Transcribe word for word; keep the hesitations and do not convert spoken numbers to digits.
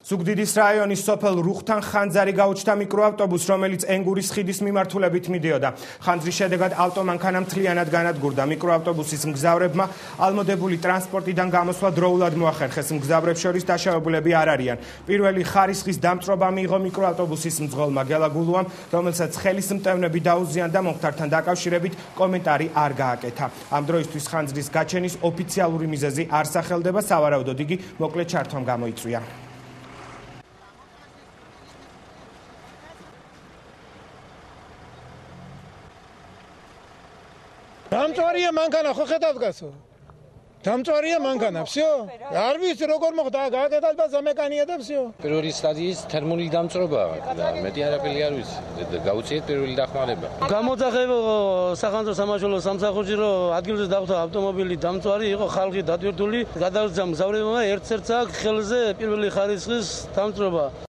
ზუგდიდის რაიონის სოფელ რუხთან ხანძარი გაუჩნდა მიკროავტობუსს, რომელიც ენგურის ხიდის მიმართულებით მიდიოდა. ხანძრის შედეგად ავტომანქანა მთლიანად განადგურდა. მიკროავტობუსის მგზავრებმა ალმოდებული ტრანსპორტიდან გამოსვლა დროულად მოახერხეს. მგზავრებს შორის დაშავებულები არ არიან. პირველი ხარისხის დამწვრობა მიიღო მიკროავტობუსის მძღოლმა გელაგულუამ, რომელსაც ხელისმტევნები დაუზიანდა, მომხდართან დაკავშირებით კომენტარი არ გააკეთა. ამ დროისთვის ხანძრის გაჩენის ოფიციალური მიზეზი არ სახელდება, სავარაუდოდ იგი მოკლე ჩართვამ გამოიწვია. დამწვარია მანქანა, ხო ხედავთ გასო? დამწვარია მანქანა, всё. არ ვიცი როგორ მოხდა, გააკეთალბა ზამეკანია და всё. პირველი სტადიის თერმული დამწვრობაა და მეტი არაფერი არ ვიცი. გაუწიეთ პირველი დახმარება. გამოძახებო სახანძრო სამაშველო სამსახურში რომ ადგილზე დახვდა ავტომობილი დამწვარი იყო ხალხი დატვირთული, გადავიდა მგზავრებმა ერთ-ერთს აქვს ხელზე პირველი ხარისხის დამწვრობა.